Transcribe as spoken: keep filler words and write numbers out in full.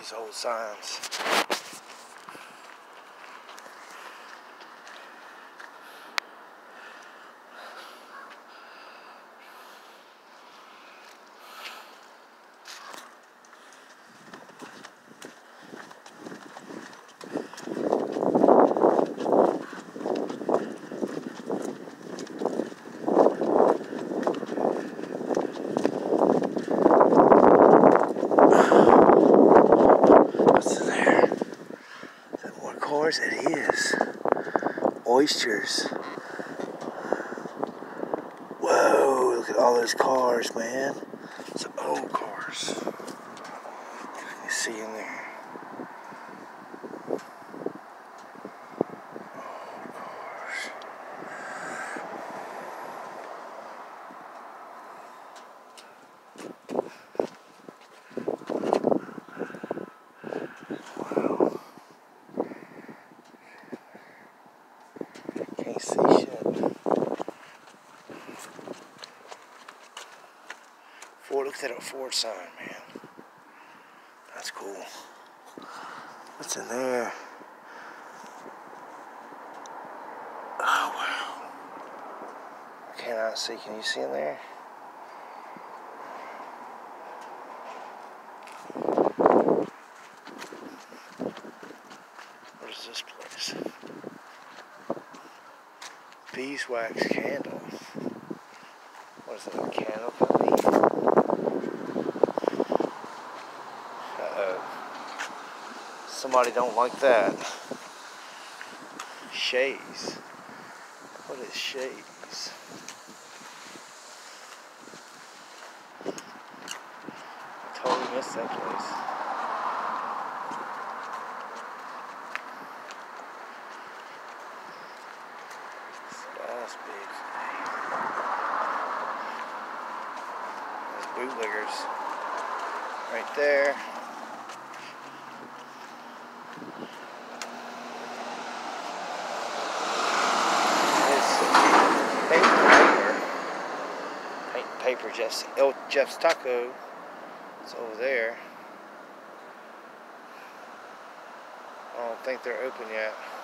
these old signs. It is. Oysters. Whoa, look at all those cars, man. Some old cars. You see in there. Old cars. Can't see shit. Ford, look at that Ford sign, man. That's cool. What's in there? Oh, wow. I cannot see. Can you see in there? What is this place? Beeswax Candle. What is that, a candle company? Uh-oh. Somebody don't like that. Shays. What is Shays? I totally missed that place. That's big. There's bootleggers right there. Paper Jeff's, El Jeff's Taco. It's over there. I don't think they're open yet.